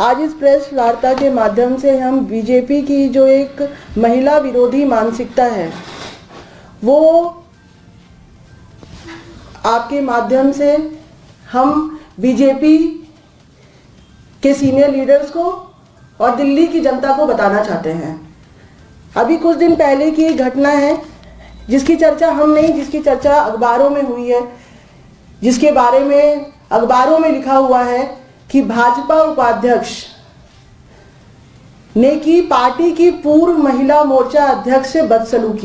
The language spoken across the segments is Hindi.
आज इस प्रेस वार्ता के माध्यम से हम बीजेपी की जो एक महिला विरोधी मानसिकता है वो आपके माध्यम से हम बीजेपी के सीनियर लीडर्स को और दिल्ली की जनता को बताना चाहते हैं। अभी कुछ दिन पहले की एक घटना है जिसकी चर्चा हम नहीं, जिसकी चर्चा अखबारों में हुई है, जिसके बारे में अखबारों में लिखा हुआ है कि भाजपा उपाध्यक्ष ने की पार्टी की पूर्व महिला मोर्चा अध्यक्ष से बदसलूकी।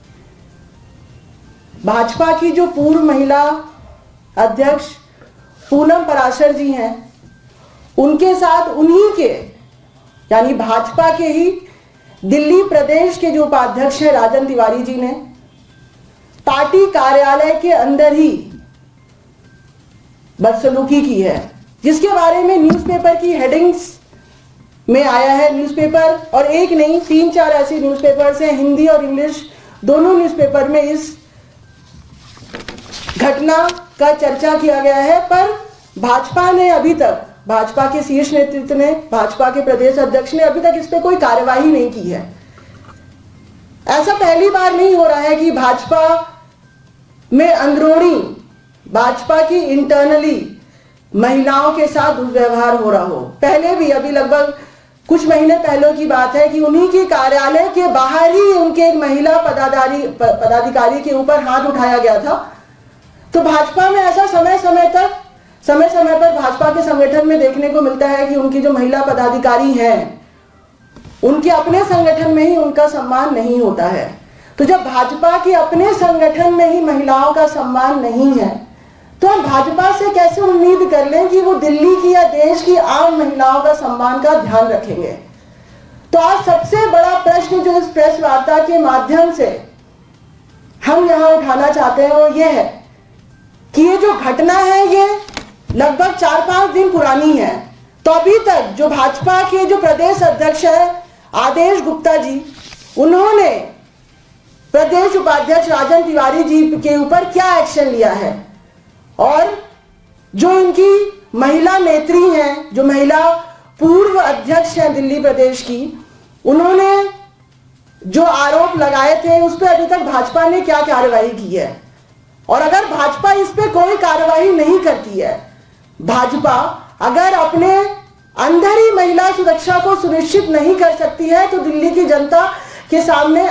भाजपा की जो पूर्व महिला अध्यक्ष पूनम पराशर जी हैं, उनके साथ उन्हीं के यानी भाजपा के ही दिल्ली प्रदेश के जो उपाध्यक्ष हैं राजन तिवारी जी ने पार्टी कार्यालय के अंदर ही बदसलूकी की है, जिसके बारे में न्यूज़पेपर की हेडिंग्स में आया है। न्यूज़पेपर और एक नहीं 3-4 ऐसी न्यूज़पेपर्स हैं, हिंदी और इंग्लिश दोनों न्यूज़पेपर में इस घटना का चर्चा किया गया है। पर भाजपा ने अभी तक, भाजपा के शीर्ष नेतृत्व ने, भाजपा के प्रदेश अध्यक्ष ने अभी तक इस पर कोई कार्यवाही नहीं की है। ऐसा पहली बार नहीं हो रहा है कि भाजपा में अंदरूनी, भाजपा की इंटरनली महिलाओं के साथ दुर्व्यवहार हो रहा हो। पहले भी, अभी लगभग कुछ महीने पहले की बात है कि उन्हीं के कार्यालय के बाहर ही उनके एक महिला पदाधिकारी के ऊपर हाथ उठाया गया था। तो भाजपा में ऐसा समय समय पर भाजपा के संगठन में देखने को मिलता है कि उनकी जो महिला पदाधिकारी हैं उनके अपने संगठन में ही उनका सम्मान नहीं होता है। तो जब भाजपा के अपने संगठन में ही महिलाओं का सम्मान नहीं है तो हम भाजपा से कैसे उम्मीद कर लें कि वो दिल्ली की या देश की आम महिलाओं का सम्मान का ध्यान रखेंगे। तो आज सबसे बड़ा प्रश्न जो इस प्रेस वार्ता के माध्यम से हम यहां उठाना चाहते हैं वो ये है कि ये जो घटना है ये लगभग 4-5 दिन पुरानी है। तो अभी तक जो भाजपा के जो प्रदेश अध्यक्ष है आदेश गुप्ता जी, उन्होंने प्रदेश उपाध्यक्ष राजन तिवारी जी के ऊपर क्या एक्शन लिया है, और जो इनकी महिला नेत्री हैं, जो महिला पूर्व अध्यक्ष हैं दिल्ली प्रदेश की, उन्होंने जो आरोप लगाए थे उस पर अभी तक भाजपा ने क्या कार्रवाई की है। और अगर भाजपा इस पे कोई कार्रवाई नहीं करती है, भाजपा अगर अपने अंदर ही महिला सुरक्षा को सुनिश्चित नहीं कर सकती है, तो दिल्ली की जनता के सामने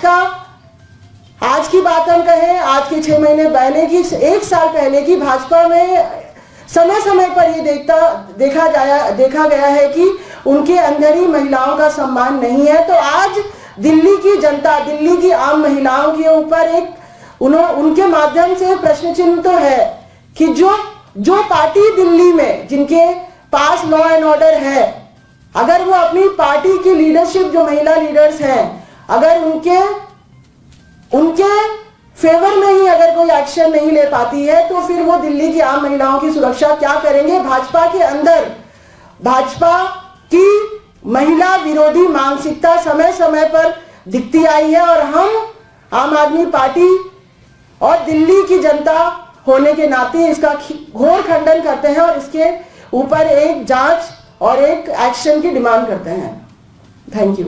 आज की बात हम कहें, आज के 6 महीने पहले की, 1 साल पहले की भाजपा में समय समय पर ये देखा गया है कि उनके अंदर ही महिलाओं का सम्मान नहीं है। तो आज दिल्ली की जनता, दिल्ली की आम महिलाओं के ऊपर उनके माध्यम से प्रश्न चिन्ह तो है कि जो पार्टी दिल्ली में जिनके पास लॉ एंड ऑर्डर है, अगर वो अपनी पार्टी की लीडरशिप, जो महिला लीडर्स हैं, अगर उनके फेवर में ही अगर कोई एक्शन नहीं ले पाती है, तो फिर वो दिल्ली की आम महिलाओं की सुरक्षा क्या करेंगे। भाजपा के अंदर भाजपा की महिला विरोधी मानसिकता समय समय पर दिखती आई है, और हम आम आदमी पार्टी और दिल्ली की जनता होने के नाते इसका घोर खंडन करते हैं और इसके ऊपर एक जांच और एक एक्शन की डिमांड करते हैं। Thank you.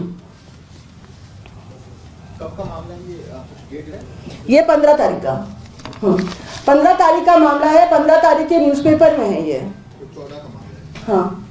कब का मामला है ये 15 तारीख का 15 तारीख का मामला है। 15 तारीख के न्यूज़पेपर में है ये। 14 का मामला है। हाँ।